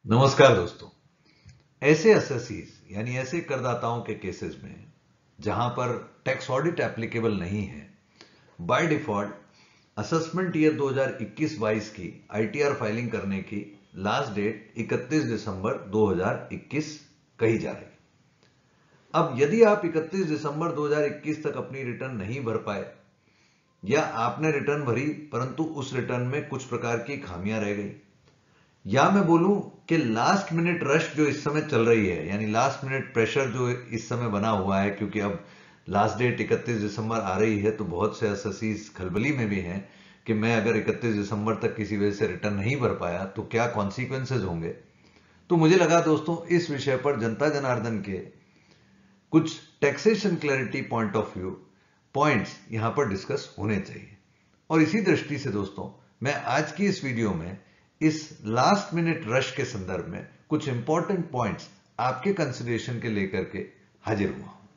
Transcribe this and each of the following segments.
नमस्कार दोस्तों। ऐसे असेसीज यानी ऐसे करदाताओं के केसेस में जहां पर टैक्स ऑडिट एप्लीकेबल नहीं है, बाय डिफॉल्ट असेसमेंट ईयर 2021-22 की आईटीआर फाइलिंग करने की लास्ट डेट 31 दिसंबर 2021 कही जा रही। अब यदि आप 31 दिसंबर 2021 तक अपनी रिटर्न नहीं भर पाए या आपने रिटर्न भरी परंतु उस रिटर्न में कुछ प्रकार की खामियां रह गई, या मैं बोलूं कि लास्ट मिनट रश जो इस समय चल रही है, यानी लास्ट मिनट प्रेशर जो इस समय बना हुआ है, क्योंकि अब लास्ट डेट 31 दिसंबर आ रही है तो बहुत से असेसीज खलबली में भी हैं कि मैं अगर 31 दिसंबर तक किसी वजह से रिटर्न नहीं भर पाया तो क्या कॉन्सिक्वेंसेज होंगे। तो मुझे लगा दोस्तों इस विषय पर जनता जनार्दन के कुछ taxation clarity point of view points यहां पर डिस्कस होने चाहिए। और इसी दृष्टि से दोस्तों मैं आज की इस वीडियो में इस लास्ट मिनट रश के संदर्भ में कुछ इंपॉर्टेंट पॉइंट्स आपके कंसिडरेशन के लेकर के हाजिर हुआ हूं।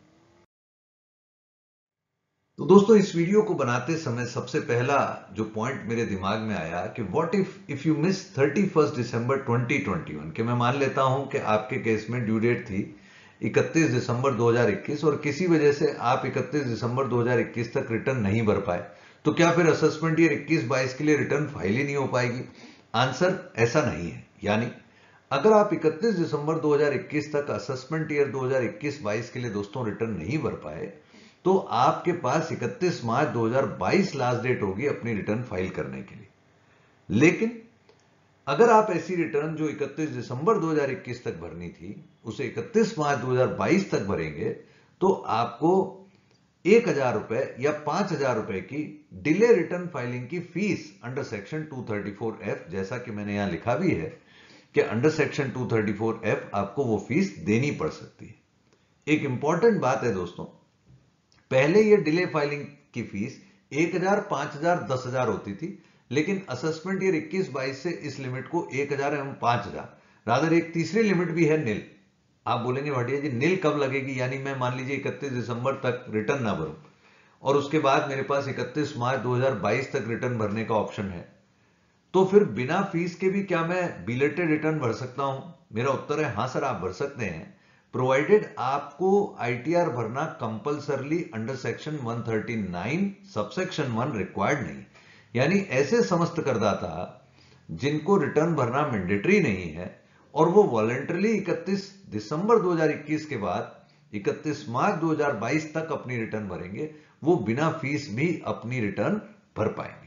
तो दोस्तों इस वीडियो को बनाते समय सबसे पहला जो पॉइंट मेरे दिमाग में आया कि what if you miss 31 December 2021, कि मैं मान लेता हूं कि आपके केस में ड्यू डेट थी 31 दिसंबर 2021 और किसी वजह से आप 31 दिसंबर 2021 तक रिटर्न नहीं भर पाए, तो क्या फिर असेसमेंट ईयर 21-22 के लिए रिटर्न फाइल ही नहीं हो पाएगी? आंसर ऐसा नहीं है। यानी अगर आप 31 दिसंबर 2021 तक असेसमेंट ईयर 2021-22 के लिए दोस्तों रिटर्न नहीं भर पाए तो आपके पास 31 मार्च 2022 लास्ट डेट होगी अपनी रिटर्न फाइल करने के लिए। लेकिन अगर आप ऐसी रिटर्न जो 31 दिसंबर 2021 तक भरनी थी उसे 31 मार्च 2022 तक भरेंगे तो आपको 1,000 रुपए या 5,000 रुपए की डिले रिटर्न फाइलिंग की फीस अंडर सेक्शन 234F, जैसा कि मैंने यहां लिखा भी है कि अंडर सेक्शन 234F आपको वो फीस देनी पड़ सकती है। एक इंपॉर्टेंट बात है दोस्तों, पहले ये डिले फाइलिंग की फीस 1,000, 5,000, 10,000 होती थी, लेकिन असेसमेंट ईयर 21-22 से इस लिमिट को 1,000 एवं 5,000, रादर एक तीसरी लिमिट भी है नील। आप बोलेंगे भाटिया जी नील कब लगेगी? यानी मैं मान लीजिए 31 दिसंबर तक रिटर्न ना भरूं और उसके बाद मेरे पास 31 मार्च 2022 तक रिटर्न भरने का ऑप्शन है, तो फिर बिना फीस के भी क्या मैं बिलेटेड रिटर्न भर सकता हूं? मेरा उत्तर है हां सर, आप भर सकते हैं, प्रोवाइडेड आपको आईटीआर भरना compulsorily under section 139 subsection 1 required नहीं। यानी ऐसे समस्त करदाता जिनको रिटर्न भरना मैंडेटरी नहीं है और वो वॉलेंटरली 31 दिसंबर 2021 के बाद 31 मार्च 2022 तक अपनी रिटर्न भरेंगे, वो बिना फीस भी अपनी रिटर्न भर पाएंगे।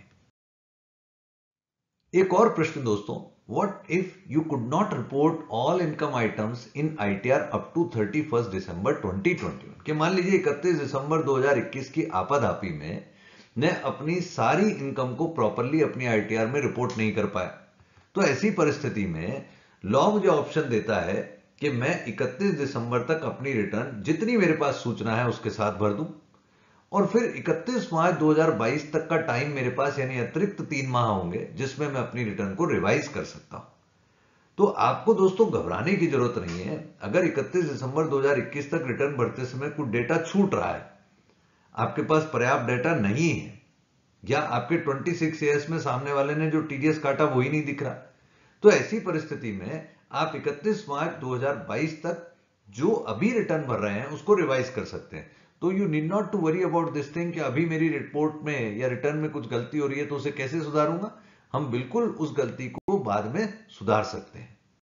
एक और प्रश्न दोस्तों, what if you could not report all income items in ITR up to 31 December 2021, कि मान लीजिए 31 दिसंबर 2021 की आपाधापी में मैं अपनी सारी इनकम को प्रॉपरली अपनी आईटीआर में रिपोर्ट नहीं कर पाया, तो ऐसी परिस्थिति में लॉ मुझे ऑप्शन देता है कि मैं 31 दिसंबर तक अपनी रिटर्न जितनी मेरे पास सूचना है उसके साथ भर दूं और फिर 31 मार्च 2022 तक का टाइम मेरे पास, यानी अतिरिक्त 3 माह होंगे जिसमें मैं अपनी रिटर्न को रिवाइज कर सकता हूं। तो आपको दोस्तों घबराने की जरूरत नहीं है। अगर 31 दिसंबर 2021 तक रिटर्न भरते समय कुछ डेटा छूट रहा है, आपके पास पर्याप्त डेटा नहीं है, या आपके 26 ईयर्स में सामने वाले ने जो टीडीएस काटा वही नहीं दिख रहा, तो ऐसी परिस्थिति में आप 31 मार्च 2022 तक जो अभी रिटर्न भर रहे हैं उसको रिवाइज कर सकते हैं। तो you need not to worry about this thing कि अभी मेरी रिपोर्ट में या रिटर्न में कुछ गलती हो रही है तो उसे कैसे सुधारूंगा। हम बिल्कुल उस गलती को बाद में सुधार सकते हैं।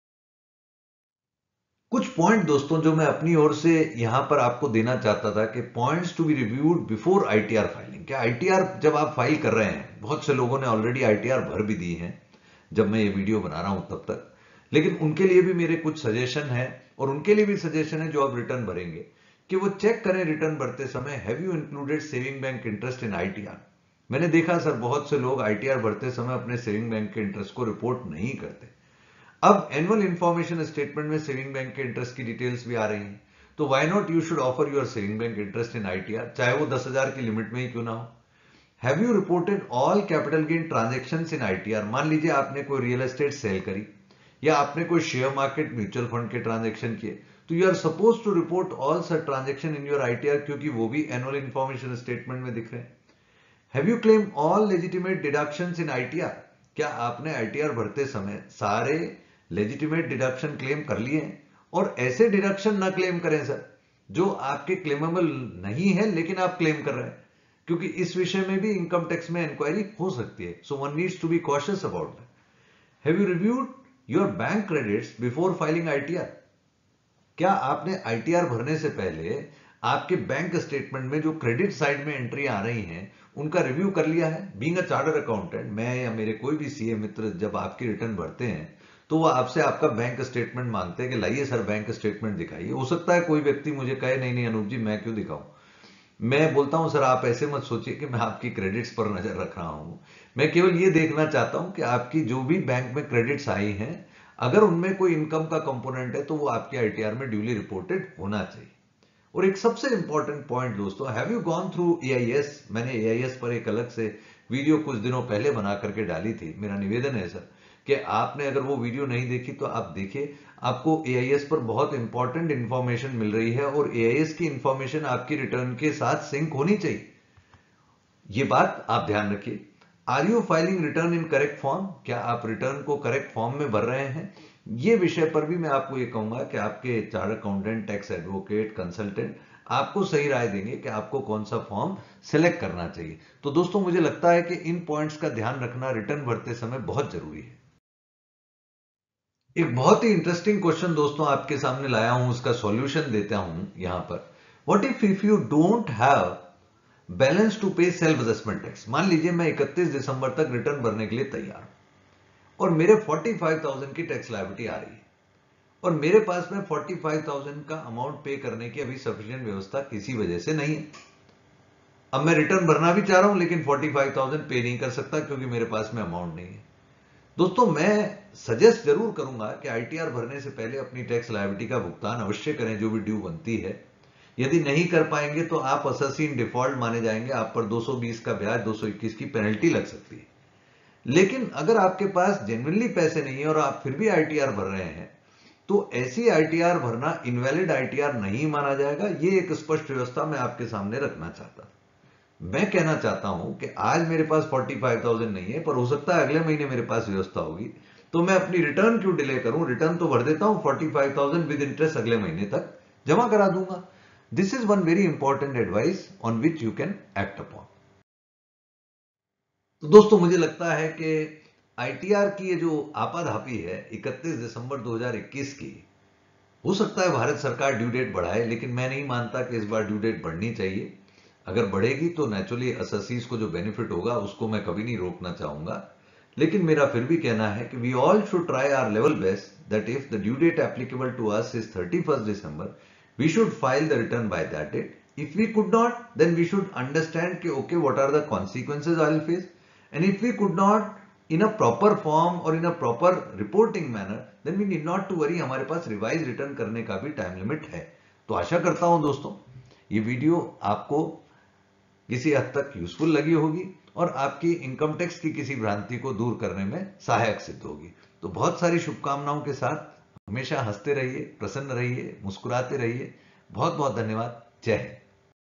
कुछ पॉइंट दोस्तों जो मैं अपनी ओर से यहां पर आपको देना चाहता था कि points to be reviewed before ITR filing. क्या आईटीआर जब आप फाइल कर रहे हैं, बहुत से लोगों ने ऑलरेडी आईटीआर भर भी दी है जब मैं ये वीडियो बना रहा हूं तब तक, लेकिन उनके लिए भी मेरे कुछ सजेशन है और उनके लिए भी सजेशन है जो अब रिटर्न भरेंगे, कि वो चेक करें रिटर्न भरते समय have you included saving bank interest in ITR. मैंने देखा सर बहुत से लोग आईटीआर भरते समय अपने सेविंग बैंक के इंटरेस्ट को रिपोर्ट नहीं करते। अब एनुअल इंफॉर्मेशन स्टेटमेंट में सेविंग बैंक के इंटरेस्ट की डिटेल्स भी आ रही हैं, तो why not you should offer your saving bank interest in ITR, चाहे वो 10,000 की लिमिट में ही क्यों ना हो। Have you reported all capital gain transactions in ITR? मान लीजिए आपने कोई रियल एस्टेट सेल करी या आपने कोई शेयर मार्केट म्यूचुअल फंड के ट्रांजैक्शन किए, तो you are suppose to report all such transaction in your ITR, क्योंकि वो भी एनुअल इंफॉर्मेशन स्टेटमेंट में दिख रहे हैं। Have you claim all legitimate deductions in ITR? क्या आपने आईटीआर भरते समय सारे लेजिटिमेट डिडक्शन क्लेम कर लिए हैं, और ऐसे डिडक्शन ना क्लेम करें सर जो आपके क्लेमेबल नहीं है लेकिन आप क्लेम कर रहे हैं, क्योंकि इस विषय में भी इनकम टैक्स में इंक्वायरी हो सकती है। So one needs to be cautious about that. Have you reviewed your bank credits before filing ITR? क्या आपने आईटीआर भरने से पहले आपके बैंक स्टेटमेंट में जो क्रेडिट साइड में एंट्री आ रही हैं उनका रिव्यू कर लिया है? बीइंग अ चार्टर्ड अकाउंटेंट, मैं या मेरे कोई भी सीए मित्र जब आपकी रिटर्न भरते हैं तो वो आपसे आपका बैंक स्टेटमेंट मांगते हैं कि लाइए सर बैंक स्टेटमेंट दिखाइए। हो सकता है कोई व्यक्ति मुझे कहे नहीं नहीं अनूप जी मैं क्यों दिखाऊं। मैं बोलता हूं सर आप ऐसे मत सोचिए कि मैं आपकी क्रेडिट्स पर नजर रख रहा हूं, मैं केवल ये देखना चाहता हूं कि आपकी जो भी बैंक में क्रेडिट्स आई हैं अगर उनमें कोई इनकम का कंपोनेंट है तो वो आपके आईटीआर में ड्यूली रिपोर्टेड होना चाहिए। और एक सबसे इंपॉर्टेंट पॉइंट दोस्तों, have you gone through AIS? मैंने एआईएस पर एक अलग से वीडियो कुछ दिनों पहले बना करके डाली थी। मेरा निवेदन है सर कि आपने अगर वो वीडियो नहीं देखी तो आप देखिए, आपको एआईएस पर बहुत इंपॉर्टेंट इंफॉर्मेशन मिल रही है और एआईएस की इंफॉर्मेशन आपकी रिटर्न के साथ सिंक होनी चाहिए, ये बात आप ध्यान रखिए। Are you filing return in correct form? क्या आप रिटर्न को करेक्ट फॉर्म में भर रहे हैं? ये विषय पर भी मैं आपको ये कहूंगा कि आपके chartered accountant, tax advocate, consultant आपको सही राय देंगे कि आपको कौन सा फॉर्म सिलेक्ट करना चाहिए। तो दोस्तों मुझे लगता है कि इन पॉइंट्स का ध्यान रखना रिटर्न भरते समय बहुत जरूरी है। एक बहुत ही इंटरेस्टिंग क्वेश्चन दोस्तों आपके सामने लाया हूं, उसका सॉल्यूशन देता हूं यहां पर। What if you don't have balance to pay self assessment tax? मान लीजिए मैं 31 दिसंबर तक रिटर्न भरने के लिए तैयार हूं और मेरे 45,000 की टैक्स लायबिलिटी आ रही है और मेरे पास में 45,000 का अमाउंट पे करने की अभी सफिशिएंट व्यवस्था किसी वजह से नहीं है। अब मैं रिटर्न भरना भी चाह रहा हूं लेकिन 45,000 पे नहीं कर सकता क्योंकि मेरे पास में अमाउंट नहीं है। दोस्तों मैं सजेस्ट जरूर करूंगा कि आईटीआर भरने से पहले अपनी टैक्स लायबिलिटी का भुगतान अवश्य करें जो भी ड्यू बनती है। यदि नहीं कर पाएंगे तो आप असेसिन डिफॉल्ट माने जाएंगे, आप पर 220 का ब्याज, 221 की पेनल्टी लग सकती है। लेकिन अगर आपके पास जेन्युइनली पैसे नहीं है और आप फिर भी आईटीआर भर रहे हैं तो ऐसी आईटीआर भरना इनवैलिड आईटीआर नहीं माना जाएगा। ये एक स्पष्ट व्यवस्था मैं आपके सामने रखना चाहता। मैं कहना चाहता हूं कि आज मेरे पास 45,000 नहीं है पर हो सकता है अगले महीने मेरे पास व्यवस्था होगी, तो मैं अपनी रिटर्न क्यों डिले करूं? रिटर्न तो भर देता हूं, 45,000 विद इंटरेस्ट अगले महीने तक जमा करा दूंगा। This is one very important advice on which you can act upon. तो दोस्तों मुझे लगता है कि आईटीआर की ये जो आपाधापी है 31 दिसंबर 2021 की, हो सकता है भारत सरकार ड्यू डेट बढ़ाए लेकिन मैं नहीं मानता कि इस बार ड्यू डेट बढ़नी चाहिए। अगर बढ़ेगी तो नेचुरली असेसीज को जो बेनिफिट होगा उसको मैं कभी नहीं रोकना चाहूंगा, लेकिन मेरा फिर भी कहना है कि we all should try our level best that if the due date applicable to us is 31st December, we should file the return by that date. If we could not, then we should understand कि okay what are the consequences I will face, and if we could not in a proper form or in a proper reporting manner, then we need not to worry, हमारे पास revise return करने का भी time limit है। तो आशा करता हूं दोस्तों ये वीडियो आपको किसी हद तक यूजफुल लगी होगी और आपकी इनकम टैक्स की किसी भ्रांति को दूर करने में सहायक सिद्ध होगी। तो बहुत सारी शुभकामनाओं के साथ हमेशा हंसते रहिए, प्रसन्न रहिए, मुस्कुराते रहिए। बहुत बहुत धन्यवाद। जय हिंद।